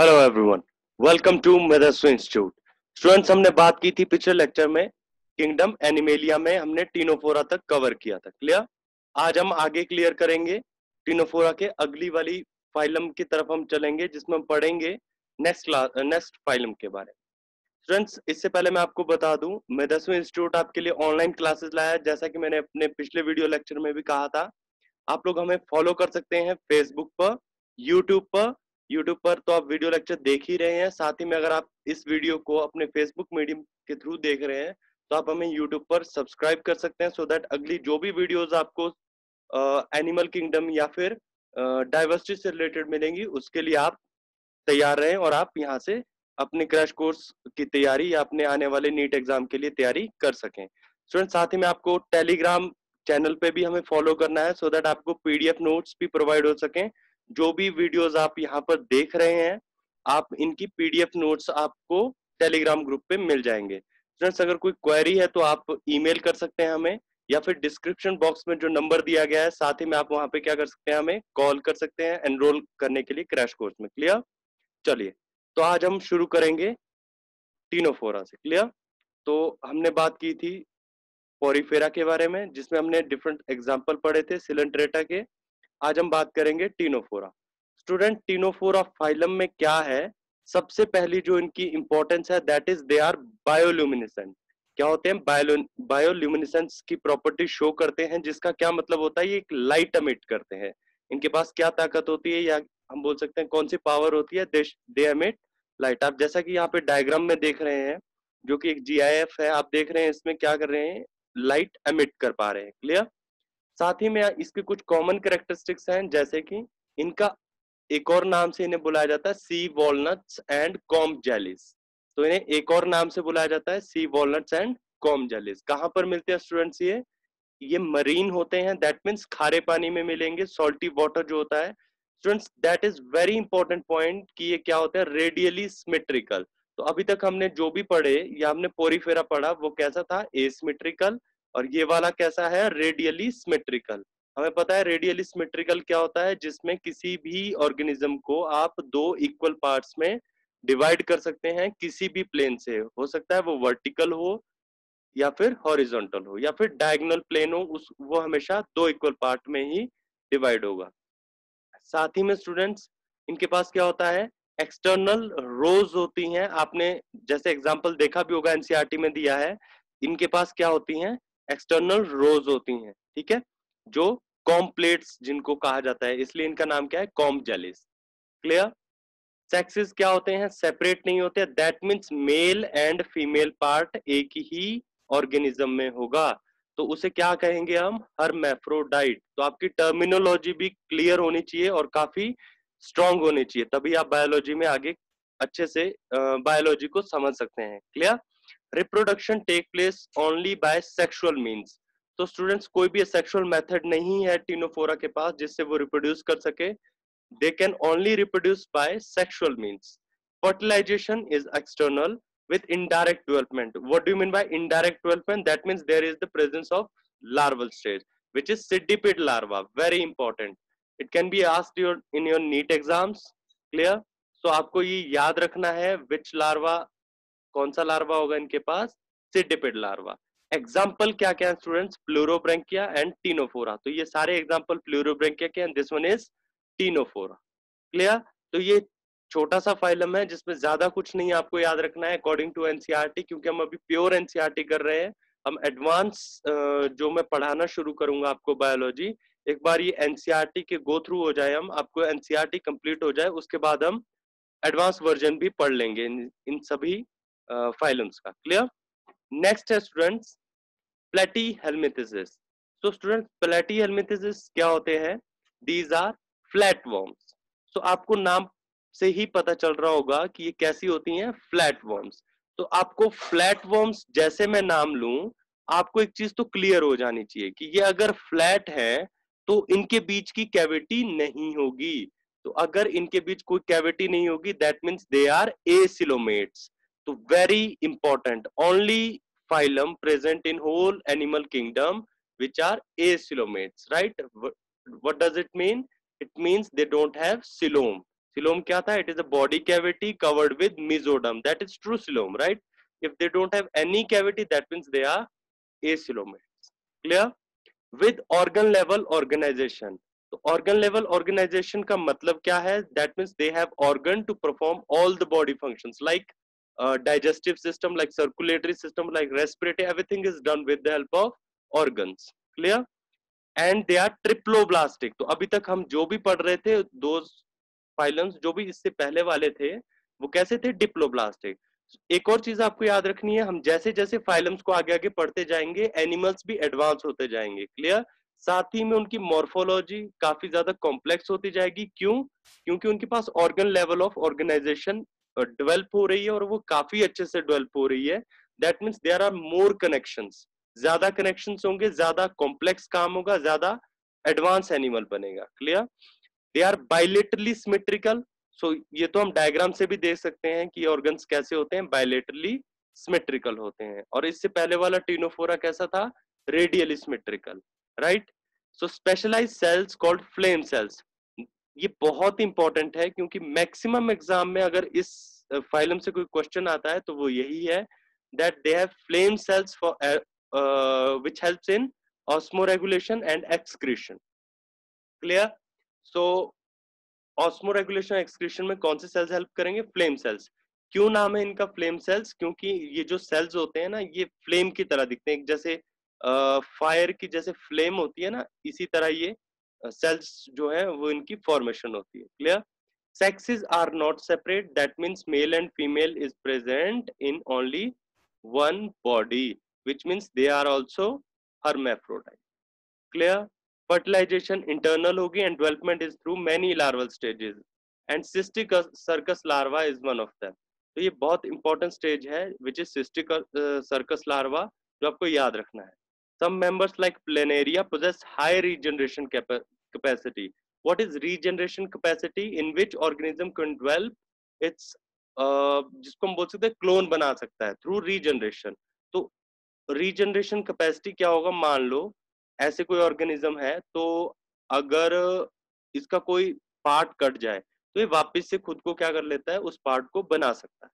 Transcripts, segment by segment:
Hello everyone, welcome to मेदर्सो institute. Students, हमने बात की थी पिछले लेक्चर में किंगडम एनिमेलिया में हमने टीनोफोरा तक कवर किया था। क्लियर? आज हम आगे क्लियर करेंगे टीनोफोरा के अगली वाली फाइलम की तरफ हम चलेंगे, जिसमें हम पढ़ेंगे नेक्स्ट फाइलम के बारे में। स्टूडेंट्स, इससे पहले मैं आपको बता दूं, मेदर्सो इंस्टीट्यूट आपके लिए ऑनलाइन क्लासेस लाया है। जैसा कि मैंने अपने पिछले वीडियो लेक्चर में भी कहा था, आप लोग हमें फॉलो कर सकते हैं फेसबुक पर, यूट्यूब पर। यूट्यूब पर तो आप वीडियो लेक्चर देख ही रहे हैं, साथ ही में अगर आप इस वीडियो को अपने फेसबुक मीडियम के थ्रू देख रहे हैं तो आप हमें यूट्यूब पर सब्सक्राइब कर सकते हैं, सो दैट अगली जो भी वीडियोस आपको एनिमल किंगडम या फिर डाइवर्सिटी से रिलेटेड मिलेंगी उसके लिए आप तैयार रहें और आप यहाँ से अपने क्रैश कोर्स की तैयारी या अपने आने वाले नीट एग्जाम के लिए तैयारी कर सकें। स्टूडेंट, साथ ही में आपको टेलीग्राम चैनल पे भी हमें फॉलो करना है, सो दैट आपको पीडीएफ नोट्स भी प्रोवाइड हो सकें। जो भी वीडियोस आप यहाँ पर देख रहे हैं, आप इनकी पीडीएफ नोट्स आपको टेलीग्राम ग्रुप पे मिल जाएंगे। स्टूडेंट्स, अगर कोई क्वेरी है तो आप ईमेल कर सकते हैं हमें, या फिर डिस्क्रिप्शन बॉक्स में जो नंबर दिया गया है साथ ही में आप वहां पे क्या कर सकते हैं, हमें कॉल कर सकते हैं एनरोल करने के लिए क्रैश कोर्स में। क्लियर? चलिए, तो आज हम शुरू करेंगे टीनोफोरा से। क्लियर? तो हमने बात की थी पोरीफेरा के बारे में, जिसमें हमने डिफरेंट एग्जांपल पढ़े थे सिलेंट्रेटा के। आज हम बात करेंगे टीनोफोरा। स्टूडेंट, टीनोफोरा फाइलम में क्या है? सबसे पहली जो इनकी इंपॉर्टेंस है, that is they are bioluminescent. क्या होते हैं? बायोल्यूमिनेसेंस की प्रॉपर्टी शो करते हैं, जिसका क्या मतलब होता है? ये एक लाइट एमिट करते हैं। इनके पास क्या ताकत होती है, या हम बोल सकते हैं कौन सी पावर होती है? They emit light. आप जैसा कि यहाँ पे डायग्राम में देख रहे हैं, जो कि एक जीआईएफ है, आप देख रहे हैं इसमें क्या कर रहे हैं? लाइट एमिट कर पा रहे हैं। क्लियर? साथ ही में इसके कुछ कॉमन कैरेक्टरिस्टिक्स हैं, जैसे कि इनका एक और नाम से इन्हें बुलाया जाता है sea walnuts and comb jellies. तो इन्हें एक और नाम से बुलाया जाता है sea walnuts and comb jellies. कहां पर मिलते हैं स्टूडेंट्स? ये मरीन होते हैं, दैट मीन्स खारे पानी में मिलेंगे, सॉल्टी वाटर जो होता है। Students, that is very important point कि ये क्या होता है? Radially symmetrical. तो अभी तक हमने जो भी पढ़े या हमने पोरीफेरा पढ़ा वो कैसा था? एसिमेट्रिकल। और ये वाला कैसा है? Radially symmetrical. हमें पता है रेडियली सिमेट्रिकल क्या होता है, जिसमें किसी भी ऑर्गेनिज्म को आप दो इक्वल पार्ट्स में डिवाइड कर सकते हैं, किसी भी प्लेन से। हो सकता है वो वर्टिकल हो या फिर हॉरिजॉन्टल हो या फिर डायगोनल प्लेन हो, उस वो हमेशा दो इक्वल पार्ट में ही डिवाइड होगा। साथ ही में स्टूडेंट्स, इनके पास क्या होता है? एक्सटर्नल रोज होती हैं। आपने जैसे एग्जांपल देखा भी होगा, एनसीईआरटी में दिया है। इनके पास क्या होती हैं? एक्सटर्नल रोज होती हैं। ठीक है? जो कॉम्प्लेट्स जिनको कहा जाता है, इसलिए इनका नाम क्या है? कॉम्ब जेलिस। क्लियर? सेक्सेस क्या होते हैं? सेपरेट नहीं होते। That means male and female part एक ही ऑर्गेनिज्म में होगा, तो उसे क्या कहेंगे हम? हर्मैफ्रोडाइट। तो आपकी टर्मिनोलॉजी भी क्लियर होनी चाहिए और काफी स्ट्रांग होनी चाहिए, तभी आप बायोलॉजी में आगे अच्छे से बायोलॉजी को समझ सकते हैं। Clear? Reproduction take place only by sexual means. तो स्टूडेंट्स, कोई भी सेक्सुअल मेथड नहीं है टीनोफोरा के पास जिससे वो रिप्रोड्यूस कर सके। They can only reproduce by sexual means. Fertilization is external with indirect development. What do you mean by indirect development? That means there is the presence of larval stage, which is centipede larva. Very important. It can be asked in your NEET exams. Clear? So आपको ये याद रखना है which larva, कौन सा larva होगा इनके पास? centipede larva. Example क्या क्या है स्टूडेंट्स? प्लूरोब्रैंकिया and Ctenophora. तो ये सारे एग्जाम्पल प्लूरोब्रैंकिया के, and this one is Ctenophora. Clear? तो ये छोटा सा फाइलम है जिसमें ज्यादा कुछ नहीं आपको याद रखना है अकॉर्डिंग टू एनसीईआरटी, क्योंकि हम अभी प्योर एनसीईआरटी कर रहे हैं। हम एडवांस जो मैं पढ़ाना शुरू करूंगा आपको बायोलॉजी, एक बार ये एनसीईआरटी के गो थ्रू हो जाए, हम आपको एनसीईआरटी कंप्लीट हो जाए, उसके बाद हम एडवांस वर्जन भी पढ़ लेंगे इन सभी फाइलम्स का। क्लियर? नेक्स्ट है स्टूडेंट्स प्लेटी हेलमिंथेसिस। तो स्टूडेंट, प्लेटी हेलमिंथेसिस क्या होते हैं? These are flat worms. So आपको नाम से ही पता चल रहा होगा कि ये कैसी होती हैं? Flat worms. तो आपको फ्लैट वर्म्स जैसे मैं नाम लूं, आपको एक चीज तो क्लियर हो जानी चाहिए कि ये अगर फ्लैट है तो इनके बीच की कैविटी नहीं होगी। तो अगर इनके बीच कोई कैविटी नहीं होगी, that means they are acoelomates. तो very important, only phylum present in whole animal kingdom which are acoelomates, right? What does it mean? It means they don't have coelom. Coelom क्या था? It is a body cavity covered with mesoderm, that is true coelom, right? If they don't have any cavity, that means they are acoelomates. Clear? With organ level organisation. तो organ level organisation का मतलब क्या है? That means they have organ to perform all the body functions like digestive system, like circulatory system, like respiratory, everything is done with the help of organs. Clear? And they are triploblastic. तो अभी तक हम जो भी पढ़ रहे थे, दो फाइलम्स जो भी इससे पहले वाले थे, वो कैसे थे? डिप्लोब्लास्टिक। एक और चीज आपको याद रखनी है, हम जैसे जैसे फाइलम्स को आगे आगे पढ़ते जाएंगे, एनिमल्स भी एडवांस होते जाएंगे। क्लियर? साथ ही में उनकी मॉर्फोलॉजी काफी ज्यादा कॉम्प्लेक्स होती जाएगी। क्यों? क्योंकि उनके पास organ level of organisation develop हो रही है, और वो काफी अच्छे से डेवलप हो रही है। That means there are more connections, ज्यादा कनेक्शंस होंगे, ज्यादा कॉम्प्लेक्स काम होगा, ज्यादा एडवांस एनिमल बनेगा। Clear? They are bilaterally symmetrical. So ये तो हम डायग्राम से भी देख सकते हैं कि ऑर्गन्स कैसे होते हैं, बायलेटरली सिमेट्रिकल होते हैं। और इससे पहले वाला टीनोफोरा कैसा था? Radially symmetrical, right? So specialised cells called flame cells. ये बहुत इंपॉर्टेंट है, क्योंकि मैक्सिमम एग्जाम में अगर इस फाइलम से कोई क्वेश्चन आता है तो वो यही है, that they have flame cells for which helps in osmoregulation and excretion. Clear? So osmoregulation excretion में कौन से सेल्स हेल्प करेंगे? Flame cells. क्यों नाम है इनका फ्लेम सेल्स? क्योंकि ये जो सेल्स होते हैं ना, ये फ्लेम की तरह दिखते हैं, जैसे फायर की जैसे फ्लेम होती है ना, इसी तरह ये सेल्स जो है वो इनकी फॉर्मेशन होती है। Clear? Sexes are not separate, that means male and female is present in only one body, which means they are also hermaphrodite. Clear? Fertilization internal होगी, and development is through many larval stages, and cystic circus larva is one of them. तो ये बहुत important stage है, which is cystic circus larva, जो आपको याद रखना है। Some members like planaria possess high regeneration capacity. What is regeneration capacity? In which organism can develop its जिसको हम बोल सकते हैं क्लोन बना सकता है थ्रू रीजनरेशन। तो रीजनरेशन कैपेसिटी क्या होगा? मान लो ऐसे कोई ऑर्गेनिज्म है, तो अगर इसका कोई पार्ट कट जाए तो ये वापस से खुद को क्या कर लेता है? उस पार्ट को बना सकता है।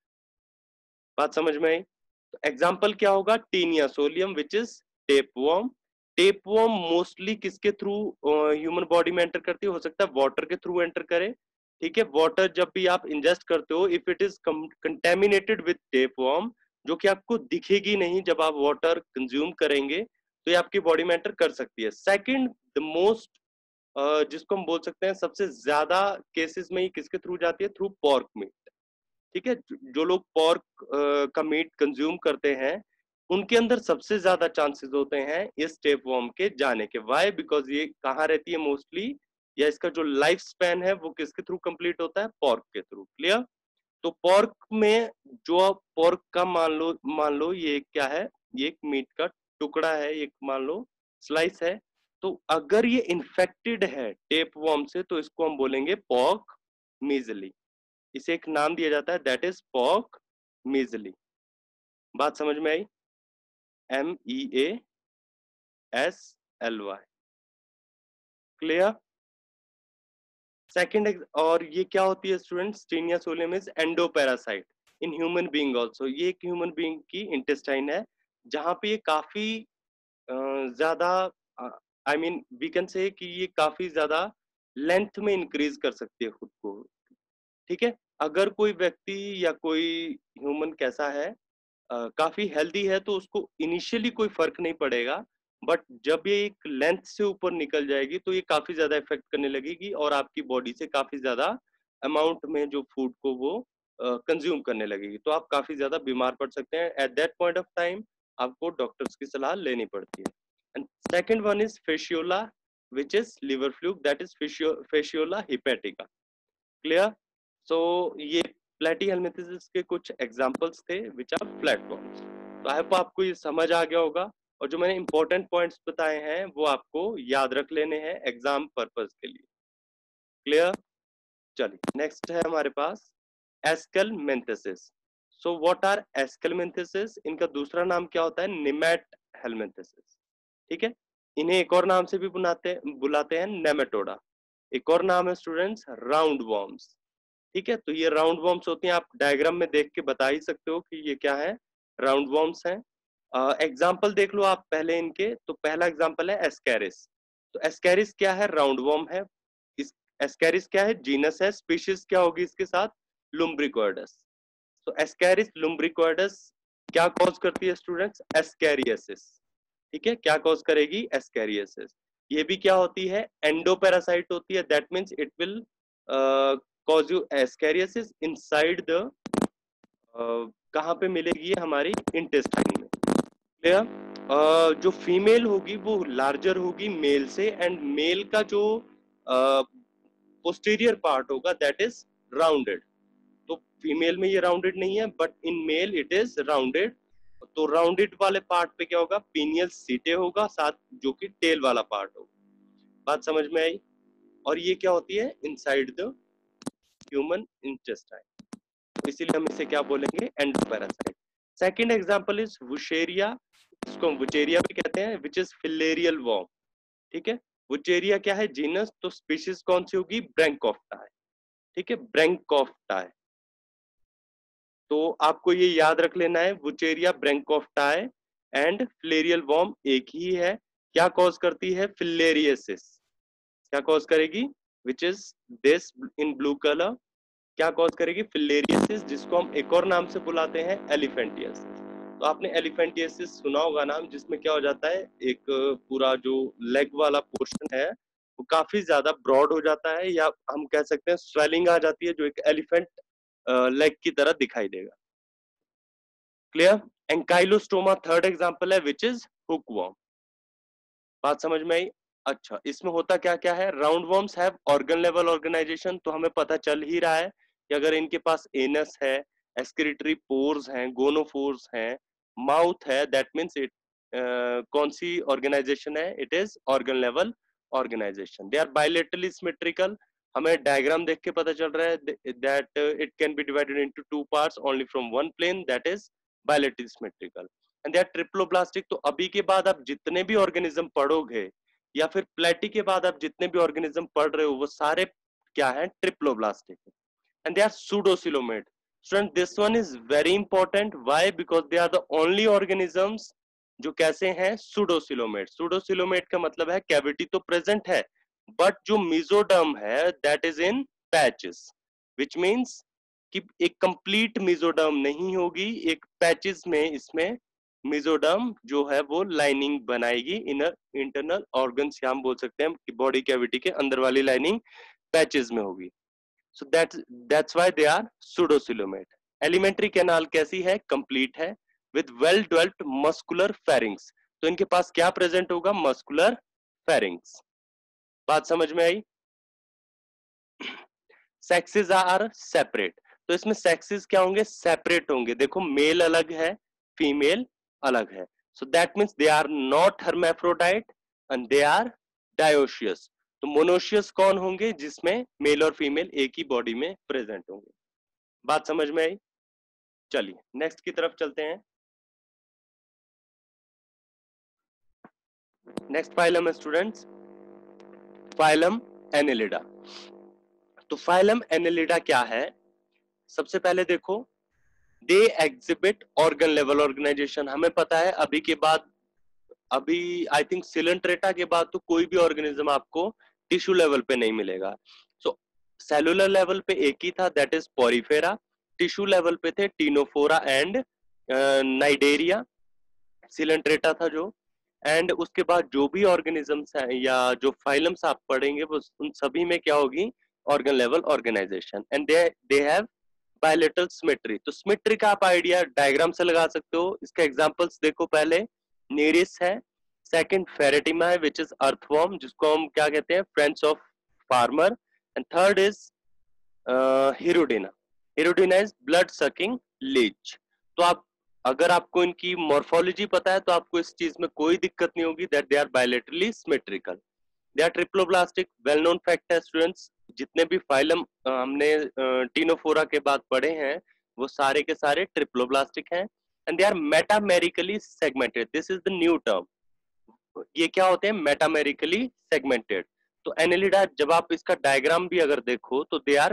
बात समझ में आई? तो एग्जांपल क्या होगा? Taenia solium which is tapeworm. Tapeworm mostly किसके थ्रू ह्यूमन बॉडी में एंटर करती है? हो सकता है वाटर के थ्रू एंटर करे। ठीक है? वाटर जब भी आप इंजेस्ट करते हो, if it is contaminated with tapeworm, जो कि आपको दिखेगी नहीं जब आप वाटर कंज्यूम करेंगे, तो ये आपकी बॉडी में एंटर कर सकती है। सेकंड, द मोस्ट जिसको हम बोल सकते हैं सबसे ज्यादा केसेस में ये किसके थ्रू जाती है? Through pork meat. ठीक है? जो लोग पॉर्क का मीट कंज्यूम करते हैं, उनके अंदर सबसे ज्यादा चांसेस होते हैं इस टेपवर्म के जाने के। व्हाई? बिकॉज ये कहाँ रहती है मोस्टली, या इसका जो लाइफ स्पैन है वो किसके थ्रू कंप्लीट होता है? पॉर्क के थ्रू। क्लियर? तो पॉर्क में जो आप पॉर्क का मान लो ये क्या है? ये एक मीट का टुकड़ा है, एक मान लो स्लाइस है। तो अगर ये इन्फेक्टेड है टेपवर्म से, तो इसको हम बोलेंगे पॉर्क मीजली। इसे एक नाम दिया जाता है, दैट इज पॉर्क मीजली। बात समझ में आई? MEASLY। क्लियर? सेकंड, और ये क्या होती है students? Taenia solium is endoparasite in human being also. ये एक ह्यूमन बीइंग की इंटेस्टाइन है, जहां पे ये काफी ज्यादा, I mean we can say कि ये काफी ज्यादा लेंथ में इंक्रीज कर सकती है खुद को। ठीक है? अगर कोई व्यक्ति या कोई ह्यूमन कैसा है, काफी हेल्दी है, तो उसको इनिशियली कोई फर्क नहीं पड़ेगा, बट जब ये एक लेंथ से ऊपर निकल जाएगी तो ये काफी ज्यादा इफेक्ट करने लगेगी, और आपकी बॉडी से काफी ज्यादा अमाउंट में जो फूड को वो कंज्यूम करने लगेगी, तो आप काफी ज्यादा बीमार पड़ सकते हैं। At that point of time आपको डॉक्टर्स की सलाह लेनी पड़ती है। And second one is fasciola which is liver fluke, that is fasciola hepatica. Clear? So ये प्लेटीहेल्मिंथेसिस के कुछ एग्जांपल्स थे विच आर फ्लैटवर्म्स। तो आई होप आपको ये समझ आ गया होगा, और जो मैंने इंपॉर्टेंट पॉइंट्स बताए हैं वो आपको याद रख लेने हैं एग्जाम पर्पस के लिए। क्लियर? चलिए नेक्स्ट है हमारे पास एस्केलमेंथेसिस। So what are एस्केलमेंथेसिस? इनका दूसरा नाम क्या होता है? निमेट हेलमेंथेसिस। ठीक है? इन्हें एक और नाम से भी बुलाते हैं नेमेटोडा। एक और नाम है स्टूडेंट्स राउंड वॉर्म्स। ठीक है, तो ये राउंड वॉर्म्स होती हैं, आप डायग्राम में देख के बता ही सकते हो कि ये क्या है, राउंड वॉर्म्स हैं। एग्जाम्पल देख लो आप पहले इनके, तो पहला एग्जाम्पल है एस्कैरिस। तो एस्कैरिस क्या है, राउंड वॉर्म है। इस एस्कैरिस क्या है, जीनस है, स्पीशीज क्या होगी इसके साथ, लुम्ब्रिकॉइडस। तो एस्कैरिस लुम्ब्रिकॉइडस क्या कॉज करती है स्टूडेंट्स, एस्कैरियसिस। ठीक है, क्या कॉज करेगी, एस्कैरियसिस। ये भी क्या होती है, एंडोपैरासाइट होती है, that means it will cause you ascariasis inside the, कहाँ पे मिलेगी ये, हमारी इंटेस्टाइन में। क्लियर। जो फीमेल होगी वो लार्जर होगी मेल से, एंड मेल का जो पोस्टीरियर पार्ट होगा दैट इज राउंडेड। तो फीमेल में ये राउंडेड नहीं है, but in male it is rounded. तो राउंडेड वाले पार्ट पे क्या होगा, पीनियल सीटे होगा साथ, जो कि टेल वाला पार्ट होगा। बात समझ में आई। और ये क्या होती है, इनसाइड द ह्यूमन इंटेस्टाइन, इसीलिए हम इसे क्या बोलेंगे, endoparasite. Second example is wuchereria, इसको हम वुचेरिया भी कहते हैं, विच इज फिलेरियल वॉर्म। ठीक है, वुचेरिया क्या है, जीनस, तो स्पीशीज कौन सी होगी, ब्रैंकोफ्टा है। ठीक है, ब्रैंकोफ्टा है। तो आपको ये याद रख लेना है, wuchereria, bancrofti and filarial worm एक ही है। क्या कॉज करती है, फिलेरियसिस। क्या कॉज करेगी, which is this in blue colour, क्या कॉज करेगी, फिलेरियसिस, जिसको हम एक और नाम से बुलाते हैं एलिफेंटियसिस। तो आपने एलिफेंटियसिस सुना होगा नाम, जिसमें क्या हो जाता है, एक पूरा जो लेग वाला पोर्शन है वो काफी ज्यादा ब्रॉड हो जाता है, या हम कह सकते हैं स्वेलिंग आ जाती है, जो एक एलिफेंट लेग की तरह दिखाई देगा। क्लियर। एंकाइलोस्टोमा थर्ड एग्जांपल है, विच इज हुकवॉर्म। बात समझ में आई। अच्छा, इसमें होता क्या क्या है, round worms have organ level organisation. तो हमें पता चल ही रहा है कि अगर इनके पास एनस है, एक्सक्रीटरी पोर्स हैं, गोनोफोर्स हैं, माउथ है, दैट मींस इट कौन सी ऑर्गेनाइजेशन है, it is organ level organisation. They are bilaterally symmetrical. हमें डायग्राम देख के पता चल रहा है that it can be divided into two parts only from one plane, that is bilaterally symmetrical. And they are triploblastic. तो अभी के बाद आप जितने भी ऑर्गेनिज्म पढ़ोगे, या फिर प्लेटी के बाद आप जितने भी ऑर्गेनिज्म पढ़ रहे हो, वो सारे क्या है, triploblastic. And they are pseudocoelomate. Student, this one is very important, why, because they are the only organisms जो कैसे हैं, सूडोसिलोमेट। सूडोसिलोमेट का मतलब है कैविटी तो प्रेजेंट है, बट जो मेसोडर्म है that is in patches, which means कि एक कंप्लीट मेसोडर्म नहीं होगी, एक पैचेस में इसमें मेसोडर्म जो है वो लाइनिंग बनाएगी, इनर इंटरनल ऑर्गन्स, हम बोल सकते हैं कि बॉडी कैविटी के अंदर वाली लाइनिंग पैचेस में होगी। So that's why they are pseudocoelomate. Alimentary canal कैसी है, कंप्लीट है, with well developed muscular pharynx. तो इनके पास क्या प्रेजेंट होगा, मस्कुलर फेरिंग्स। बात समझ में आई। Sexes are separate. तो इसमें सेक्सेस क्या होंगे, सेपरेट होंगे। देखो, मेल अलग है, फीमेल अलग है। So that means they are not hermaphrodite and they are dioecious. तो मोनोशियस कौन होंगे, जिसमें मेल और फीमेल एक ही बॉडी में प्रेजेंट होंगे। बात समझ में आई। चलिए नेक्स्ट की तरफ चलते हैं। नेक्स्ट फाइलम है स्टूडेंट्स, फाइलम एनेलिडा। तो फाइलम एनेलिडा क्या है, सबसे पहले देखो, they exhibit organ level organisation. हमें पता है अभी के बाद, अभी आई थिंक सिलेंट्रेटा के बाद तो कोई भी ऑर्गेनिज्म आपको टिश्यू लेवल पे नहीं मिलेगा। सो सेलुलर लेवल पे एक ही था, that is porifera. Tissue level पे थे टीनोफोरा एंड नाइडेरिया, सिलेंट्रेटा था जो। एंड उसके बाद जो भी ऑर्गेनिजम्स हैं या जो फाइलम्स आप पढ़ेंगे, वो उन सभी में क्या होगी, organ level organisation. And they have bilateral symmetry. तो सिमेट्री का आप आइडिया डायग्राम से लगा सकते हो। इसके एग्जांपल्स देखो, पहले नेरिस है, सेकंड फेरेटिमा है विच इज अर्थवॉर्म, जिसको हम क्या कहते हैं, friends of farmer. And third is hirudinea. Hirudinea is blood sucking leech. तो आप, अगर आपको इनकी मॉर्फोलॉजी पता है तो आपको इस चीज में कोई दिक्कत नहीं होगी, that they are bilaterally symmetrical. They are triploblastic, well known fact है स्टूडेंट्स। जितने भी फाइलम हमने टीनोफोरा के बाद पढ़े हैं, वो सारे के सारे ट्रिप्लोब्लास्टिक हैं। And they are metamerically segmented, this is the new term. ये क्या होते हैं, मेटामेरिकली सेगमेंटेड। तो एनेलिडा, जब आप इसका डायग्राम भी अगर देखो तो दे आर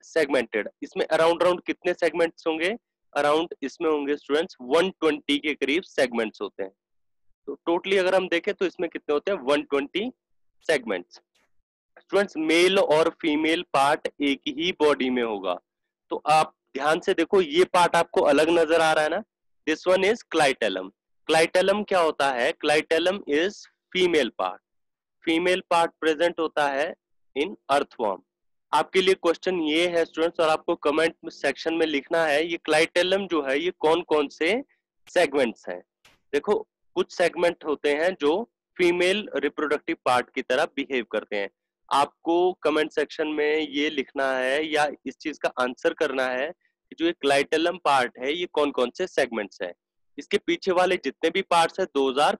सेगमेंटेड। इसमें अराउंड अराउंड कितने सेगमेंट्स होंगे? अराउंड इसमें होंगे स्टूडेंट्स 120 के करीब सेगमेंट्स होते हैं। तो टोटली अगर हम देखें तो इसमें कितने होते हैं? 120 सेगमेंट्स। स्टूडेंट्स मेल और फीमेल पार्ट एक ही बॉडी में होगा। तो आप ध्यान से देखो, ये पार्ट आपको अलग नजर आ रहा है ना? This one is clitellum. Clitellum क्या होता है? Clitellum is female part. Female part present होता है इन अर्थवर्म। आपके लिए क्वेश्चन ये है स्टूडेंट्स, और आपको कमेंट सेक्शन में लिखना है, ये क्लाइटेलम जो है ये कौन कौन से सेगमेंट्स हैं? देखो, कुछ सेगमेंट होते हैं जो फीमेल रिप्रोडक्टिव पार्ट की तरह बिहेव करते हैं। आपको कमेंट सेक्शन में ये लिखना है या इस चीज का आंसर करना है कि जो ये क्लाइटेलम पार्ट है ये कौन कौन से सेगमेंट्स है। इसके पीछे वाले जितने भी पार्ट्स है those are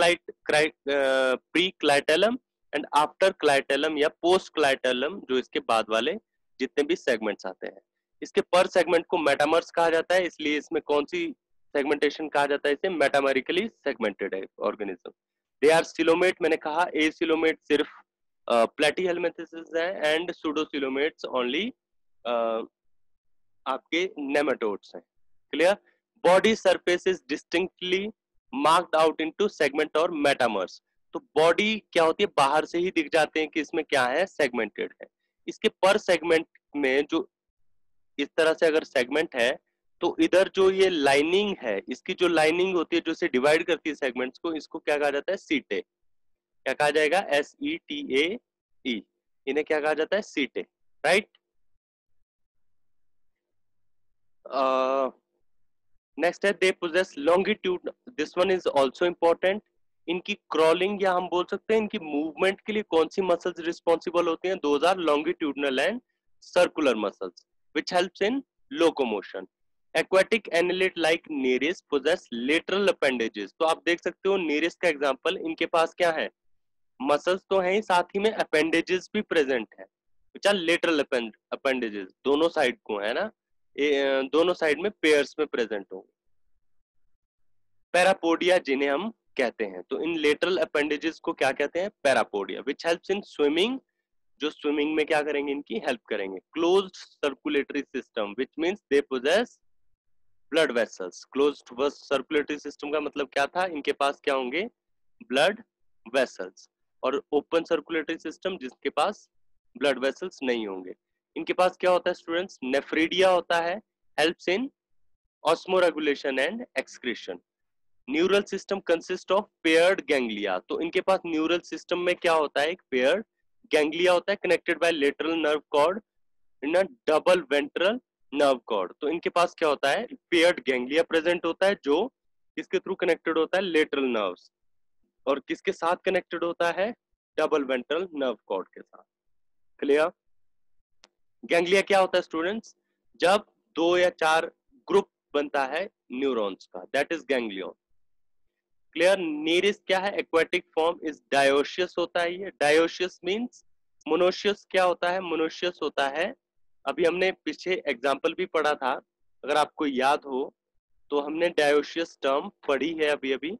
pre clitellum and after clitellum या पोस्ट क्लाइटेलम, जो इसके बाद वाले जितने भी सेगमेंट्स आते हैं। इसके पर सेगमेंट को मेटामर्स कहा जाता है, इसलिए इसमें कौन सी सेगमेंटेशन कहा जाता है? इसे metamerically segmented organism. They are coelomate, मैंने कहा एसिलोमेट सिर्फ प्लेटीहेलमिंथेसिस है एंड सूडोसिलोमेट्स ओनली आपके नेमाटोड्स हैं। Clear? Body surface is distinctly marked out into segment और मेटामर्स। तो बॉडी क्या होती है? बाहर से ही दिख जाते हैं कि इसमें क्या है? सेगमेंटेड है। इसके पर सेगमेंट में जो इस तरह से अगर सेगमेंट है तो इधर जो ये लाइनिंग है, इसकी जो लाइनिंग होती है जो इसे डिवाइड करती है सेगमेंट्स को, इसको क्या कहा जाता है? सीटे। क्या कहा जाएगा? SETAE। इन्हें क्या कहा जाता है? सीटे। राइट? नेक्स्ट है they possess longitude. This one is also important. इनकी क्रॉलिंग या हम बोल सकते हैं इनकी मूवमेंट के लिए कौन सी मसल्स रिस्पॉन्सिबल होती हैं? Those are longitudinal and circular muscles which helps in locomotion. Aquatic annelid like nereis possess lateral appendages। तो आप देख सकते हो nereis का एग्जांपल, इनके पास क्या है? मसल्स तो हैं, साथ ही में appendages भी प्रेजेंट है which are lateral appendages। दोनों साइड को है ना, दोनों साइड में पेयर्स में प्रेजेंट होंगे। पैरापोडिया जिन्हें हम कहते हैं, तो इन लेटरल अपेंडेजेस को क्या कहते हैं? Parapodia. Which helps in swimming, जो स्विमिंग में क्या करेंगे? इनकी हेल्प करेंगे। Closed circulatory system which means they possess blood vessels. Closed circulatory system का मतलब क्या था? इनके पास क्या होंगे? Blood vessels. और ओपन सर्कुलेटरी सिस्टम जिसके पास ब्लड वेसल्स नहीं होंगे। इनके पास क्या होता है स्टूडेंट्स? नेफ्रीडिया होता है, helps in osmoregulation and excretion. Neural system consist of paired ganglia. तो इनके पास न्यूरल सिस्टम में क्या होता है? एक पेयर्ड गैंग्लिया होता है connected by lateral nerve cord in a double ventral nerve cord. तो इनके पास क्या होता है? पेयर्ड गैंग्लिया प्रेजेंट होता है जो किसके थ्रू कनेक्टेड होता है? Lateral nerves. और किसके साथ कनेक्टेड होता है? डबल वेंट्रल नर्व कॉर्ड के साथ। क्लियर? गैंग्लिया क्या होता है स्टूडेंट्स? जब 2 या 4 ग्रुप बनता है न्यूरॉन्स का, that is ganglion. Clear? Nereis क्या है? एक्वाटिक फॉर्म इज डायोशियस होता है। ये डायोशियस मींस मोनोशियस क्या होता है? मोनोशियस होता है। अभी हमने पीछे एग्जांपल भी पढ़ा था, अगर आपको याद हो तो हमने डायोशियस टर्म पढ़ी है अभी अभी।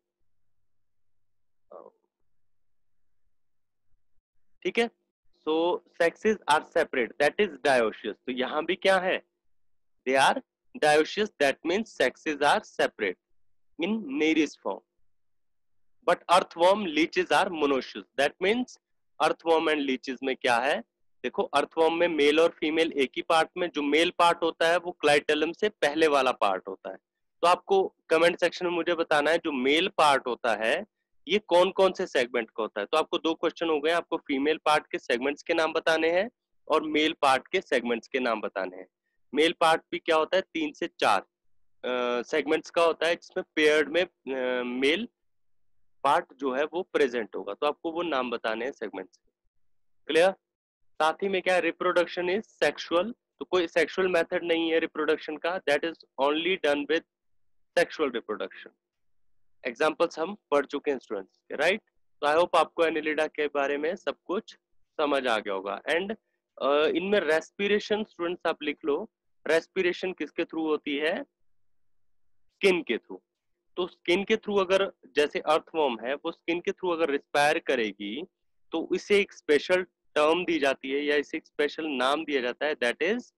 ठीक है? So sexes are separate, that is dioecious. तो यहां भी क्या है? They are dioecious, that means sexes are separate in nereis form. But earthworm leeches are monoecious, that means earthworm and leeches में क्या है? देखो, अर्थवर्म में मेल और फीमेल एक ही पार्ट में, जो मेल पार्ट होता है वो क्लाइटेलम से पहले वाला पार्ट होता है। तो आपको कमेंट सेक्शन में मुझे बताना है जो मेल पार्ट होता है ये कौन कौन से सेगमेंट का होता है। तो आपको 2 क्वेश्चन हो गए, आपको फीमेल पार्ट के सेगमेंट्स के नाम बताने हैं और मेल पार्ट के सेगमेंट्स के नाम बताने हैं। मेल पार्ट भी क्या होता है? 3 से 4 सेगमेंट्स का होता है जिसमें पेयर्ड में मेल पार्ट जो है वो प्रेजेंट होगा। तो आपको वो नाम बताने हैं सेगमेंट्स के। क्लियर? साथ ही में क्या है? Reproduction is sexual. तो कोई सेक्सुअल मेथड नहीं है रिप्रोडक्शन का, that is only done with sexual reproduction. Examples हम पढ़ चुके हैं स्टूडेंट्स, राइट? तो आई होप आपको एनिलिडा के बारे में सब कुछ समझ आ गया होगा। एंड इनमें रेस्पिरेशन स्टूडेंट्स आप लिख लो, रेस्पिरेशन किसके थ्रू होती है? स्किन के थ्रू। तो स्किन के थ्रू अगर, जैसे अर्थवर्म है वो स्किन के थ्रू अगर रिस्पायर करेगी तो इसे एक स्पेशल टर्म दी जाती है या इसे एक स्पेशल नाम दिया जाता है, दैट इज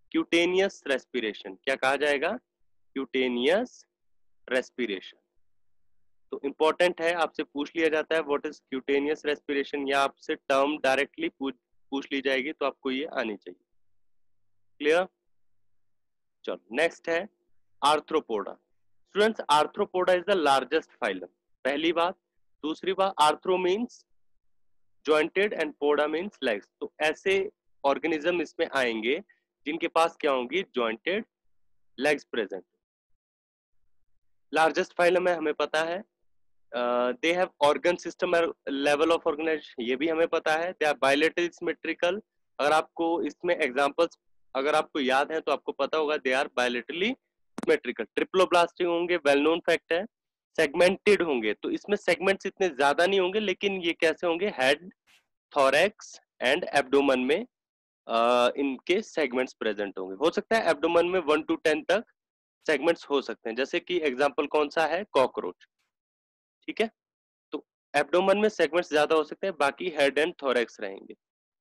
क्यूटेनियस रेस्पिरेशन। क्या कहा जाएगा? Cutaneous respiration. तो इंपॉर्टेंट है, आपसे पूछ लिया जाता है व्हाट इज क्यूटेनियस रेस्पिरेशन, या आपसे टर्म डायरेक्टली पूछ ली जाएगी तो आपको ये आनी चाहिए। क्लियर? चलो नेक्स्ट है arthropoda. Students, arthropoda is the largest phylum, पहली बात। दूसरी बात, arthro means jointed and poda means legs. तो ऐसे ऑर्गेनिज्म इसमें आएंगे जिनके पास क्या होंगी? Jointed legs present. Largest phylum है, हमें पता है। They have organ system level of organisation, ये भी हमें पता है। They are bilateral symmetrical. अगर आपको इसमें एग्जांपल्स अगर आपको याद है तो आपको पता होगा, they are bilaterally symmetrical. Triploblastic होंगे, वेल नोन फैक्ट है। सेगमेंटेड होंगे, तो इसमें सेगमेंट्स इतने ज्यादा नहीं होंगे, लेकिन ये कैसे होंगे? हेड, थोरैक्स एंड एब्डोमन में इनके सेगमेंट्स प्रेजेंट होंगे। हो सकता है एब्डोमन में 1 to 10 तक सेगमेंट्स हो सकते हैं, जैसे कि एग्जांपल कौन सा है? कॉकरोच। ठीक है, तो एब्डोमन में सेगमेंट्स ज्यादा हो सकते हैं, बाकी हेड एंड थोरैक्स रहेंगे।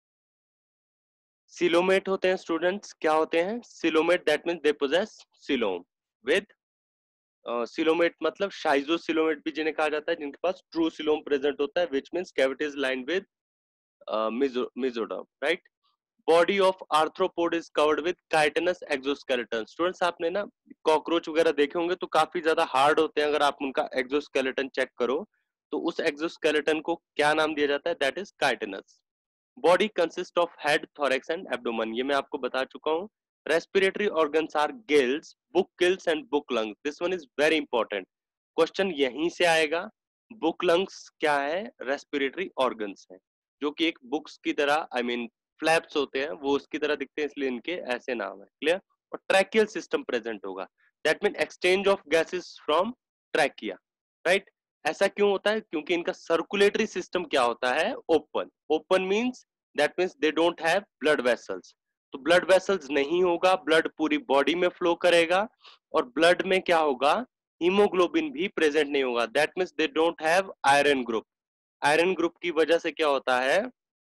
सिलोमेट होते हैं स्टूडेंट्स, क्या होते हैं? Coelomate that means they possess coelom with coelomate मतलब शाइजोसिलोमेट भी जिन्हें कहा जाता है, जिनके पास ट्रू सिलोम प्रेजेंट होता है, which means cavity is lined with mesoderm, right? Body of arthropod is covered with chitinous exoskeleton. Students, आपने ना कॉकरोच वगैरह देखे होंगे तो काफी ज्यादा हार्ड होते हैं, अगर आप उनका एक्सोस्केलेटन चेक करो तो उस एक्सोस्केलेटन को क्या नाम दिया जाता है? That is chitinous. Body consist of head, thorax and abdomen, ये मैं आपको बता चुका हूँ। Respiratory organs are gills, book gills and book lungs. This one is very important, question यहीं से आएगा। बुक लंग्स क्या है? रेस्पिरेटरी ऑर्गन्स है, जो कि एक बुक्स की तरह, आई मीन फ्लैप्स होते हैं, वो उसकी तरह दिखते हैं, इसलिए इनके ऐसे नाम है। क्लियर? और ट्रैकियल सिस्टम प्रेजेंट होगा, that mean exchange of gases from trachea, right? ऐसा क्यों होता है? क्योंकि इनका सर्कुलेटरी सिस्टम क्या होता है? Open. Open means that means they don't have blood vessels. तो ब्लड वेसल्स नहीं होगा, ब्लड पूरी बॉडी में फ्लो करेगा, और ब्लड में क्या होगा? हीमोग्लोबिन भी प्रेजेंट नहीं होगा, that means they don't have iron group. Iron group की वजह से क्या होता है?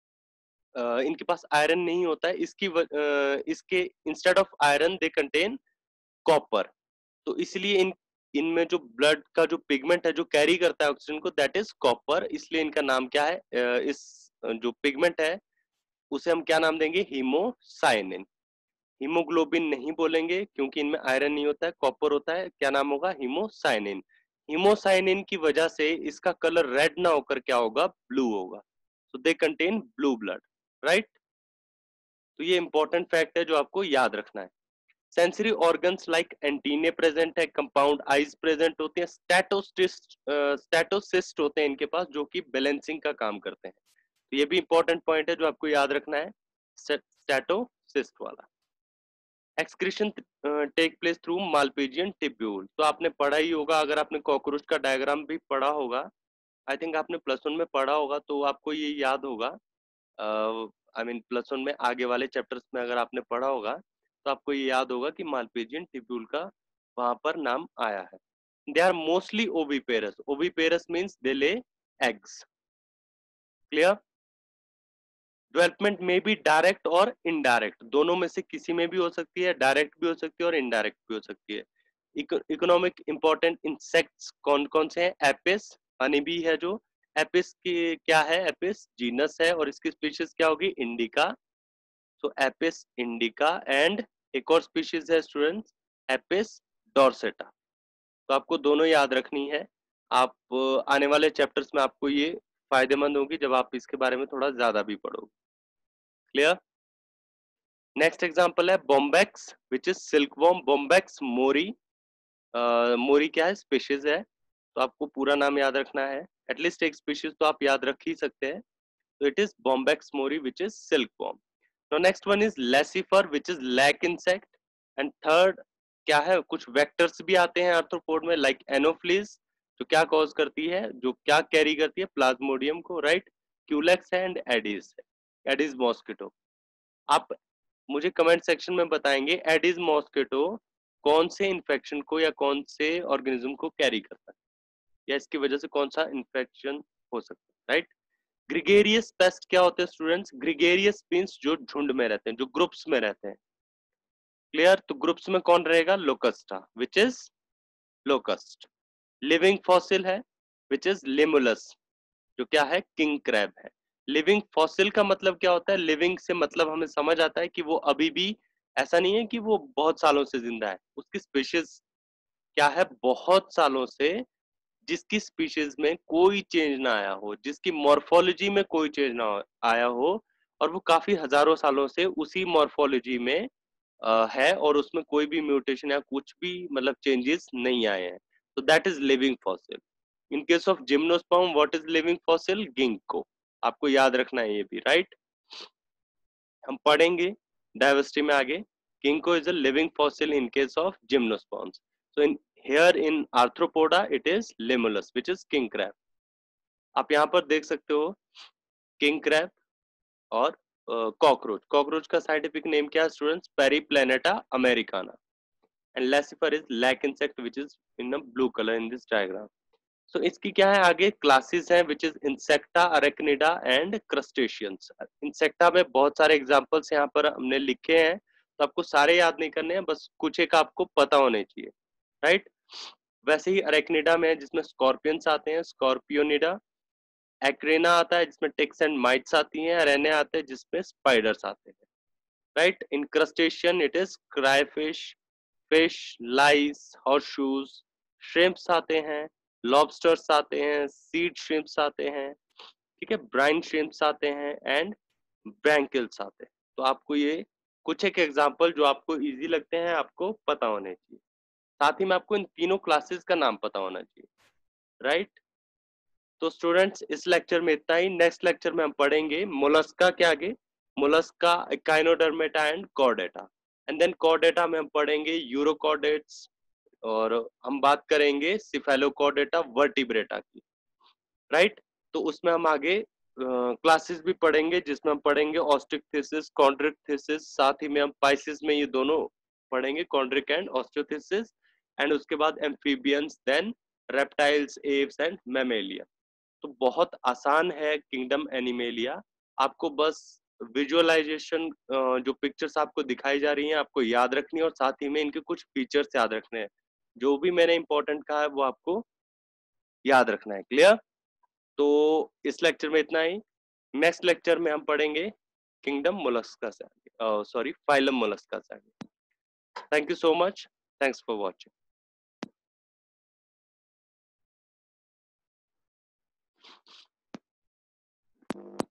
इनके पास आयरन नहीं होता है, इसके instead of iron they contain copper. तो इसलिए इनमें जो ब्लड का जो पिगमेंट है जो कैरी करता है ऑक्सीजन को, दैट इज कॉपर, इसलिए इनका नाम क्या है? जो पिगमेंट है उसे हम क्या नाम देंगे? हीमोसाइनिन। हीमोग्लोबिन नहीं बोलेंगे क्योंकि इनमें आयरन नहीं होता है, कॉपर होता है। क्या नाम होगा? हीमोसाइनिन। हीमोसाइनिन की वजह से इसका कलर रेड ना होकर क्या होगा? ब्लू होगा। So they contain blue blood, right? तो ये इंपॉर्टेंट फैक्ट है जो आपको याद रखना है। Sensory organs like antennae present है, कंपाउंड आईज प्रेजेंट होते हैं, स्टैटोसिस्ट होते हैं इनके पास, जो कि बैलेंसिंग का काम करते हैं। तो ये भी इंपॉर्टेंट पॉइंट है जो आपको याद रखना है, स्टैटोसिस्ट वाला। Excretion take place through malpighian tubule. तो आपने पढ़ा ही होगा, अगर आपने कॉकरोच का डायग्राम भी पढ़ा होगा, आई थिंक आपने +1 में पढ़ा होगा, तो आपको ये याद होगा। आई मीन +1 में आगे वाले चैप्टर्स में अगर आपने पढ़ा होगा तो आपको ये याद होगा कि मालपीजियन टिब्यूल का वहां पर नाम आया है। They are mostly oviparous. Oviparous means they lay eggs. Clear? Development में भी डायरेक्ट और इनडायरेक्ट, दोनों में से किसी में भी हो सकती है, डायरेक्ट भी हो सकती है और इनडायरेक्ट भी हो सकती है। इकोनॉमिक इंपॉर्टेंट इंसेक्ट्स कौन कौन से हैं? एपिस, हनी बी है जो। एपिस की क्या है? एपिस जीनस है, और इसकी स्पीशीज क्या होगी? Indica. So apis indica, and एक और स्पीशीज है स्टूडेंट्स, एपिस डॉर्सेटा। तो आपको दोनों याद रखनी है। आप आने वाले चैप्टर्स में आपको ये फायदेमंद होगी जब आप इसके बारे में थोड़ा ज्यादा भी पढ़ोगे। क्लियर? नेक्स्ट एग्जांपल है bombyx which is silkworm. Bombyx mori, mori क्या है? स्पीशीज है, तो आपको पूरा नाम याद रखना है। एटलीस्ट एक स्पीशीज तो आप याद रख ही सकते हैं। तो it is bombyx mori which is silkworm. No next one is laccifer which is lac insect. And third क्या है? कुछ वेक्टर्स भी आते हैं आर्थ्रोपोड में, लाइक एनोफ्लीज, जो क्या कॉज करती है, जो क्या कैरी करती है? प्लाज्मोडियम को, राइट? क्यूलेक्स है, एंड एडिस है, एडिस मॉस्किटो। आप मुझे कमेंट सेक्शन में बताएंगे एडिस मॉस्किटो कौन से इन्फेक्शन को या कौन से ऑर्गेनिज्म को कैरी करता है, या इसकी वजह से कौन सा इन्फेक्शन हो सकता है, राइट? ग्रिगेरियस पेस्ट क्या होते हैं स्टूडेंट्स? ग्रिगेरियस मींस जो झुंड में रहते हैं, जो ग्रुप्स में रहते हैं। क्लियर? तो ग्रुप्स में कौन रहेगा? Locusta, which is locust. Living fossil है, विच इज लिमुलस, जो क्या है? किंग क्रैब है। लिविंग फॉसिल का मतलब क्या होता है? लिविंग से मतलब हमें समझ आता है कि वो अभी भी, ऐसा नहीं है कि वो बहुत सालों से जिंदा है, उसकी स्पीशीज क्या है? बहुत सालों से, जिसकी स्पीशीज में कोई चेंज ना आया हो, जिसकी मॉर्फोलॉजी में कोई चेंज ना आया हो, और वो काफी हजारों सालों से उसी मॉर्फोलॉजी में है, और उसमें कोई भी म्यूटेशन या कुछ भी मतलब चेंजेस नहीं आए हैं, तो that is living fossil. In case of gymnosperm, what is living fossil? Ginkgo. आपको याद रखना है ये भी, राइट? हम पढ़ेंगे डाइवर्सिटी में आगे। Ginkgo is a living fossil in case of gymnosperms. So in here in Arthropoda it is Limulus, which is king crab. आप यहाँ पर देख सकते हो किंग क्रैब और कॉकरोच। कॉकरोच का साइंटिफिक नेम क्या है students? Periplaneta americana. And Laccifer is lac insect which is in blue colour in this diagram. So इसकी क्या है आगे? क्लासेस हैं which is Insecta, Arachnida and crustaceans. Insecta में बहुत सारे एग्जांपल्स यहाँ पर हमने लिखे हैं, तो आपको सारे याद नहीं करने हैं, बस कुछ एक आपको पता होने चाहिए, राइट? वैसे ही अरेक्निडा में है जिसमें स्कॉर्पियंस आते हैं, स्कॉर्पियोनिडा। एक्रेना आता है जिसमें टिक्स एंड माइट्स आती हैं। रेने आते हैं जिसमें स्पाइडर्स आते हैं, right? In crustacean it is crayfish, fish, lice, horseshoes. Shrimps आते हैं, लॉबस्टर्स आते हैं, सीड श्रिम्प्स आते हैं, ठीक है, ब्राइन श्रिम्प्स आते हैं एंड ब्रैंकिल्स आते हैं। तो आपको ये कुछ एक एग्जांपल जो आपको इजी लगते हैं आपको पता होने चाहिए। साथ ही में आपको इन तीनों क्लासेस का नाम पता होना चाहिए, राइट? तो स्टूडेंट्स इस लेक्चर में इतना ही। नेक्स्ट लेक्चर में हम पढ़ेंगे मोलस्का के आगे, Mollusca, Echinodermata and Chordata. And then Chordata में हम पढ़ेंगे यूरोकॉर्डेट्स, और हम बात करेंगे सिफेलोकॉर्डेटा वर्टिब्रेटा की, राइट? तो उसमें हम आगे क्लासेस भी पढ़ेंगे जिसमें हम पढ़ेंगे ऑस्टियोथिसिस, कॉन्ड्रिक्थिसिस, साथ ही में हम पाइसिस में ये दोनों पढ़ेंगे, कॉन्ड्रिक एंड ऑस्टियोथिसिस। एंड उसके बाद amphibians, then reptiles, Aves and Mammalia. तो बहुत आसान है किंगडम एनिमेलिया। आपको बस विजुअलाइजेशन, जो पिक्चर्स आपको दिखाई जा रही हैं आपको याद रखनी है, और साथ ही में इनके कुछ फीचर्स याद रखने हैं। जो भी मैंने इंपॉर्टेंट कहा है वो आपको याद रखना है। क्लियर? तो इस लेक्चर में इतना ही। नेक्स्ट लेक्चर में हम पढ़ेंगे किंगडम मोलस्का से आगे, सॉरी, फाइलम मोलस्का से आगे। Thank you so much. Thanks for watching.